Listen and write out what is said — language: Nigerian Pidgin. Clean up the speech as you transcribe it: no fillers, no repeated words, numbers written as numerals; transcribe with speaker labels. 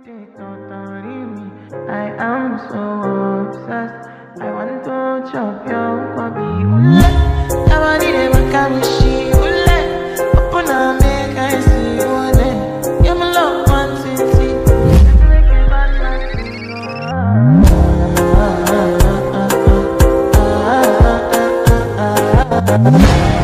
Speaker 1: I am so obsessed. I want to chop your body. Nobody never can wish you. Open up, make I see you. You're my love, one city. Make it bad like you.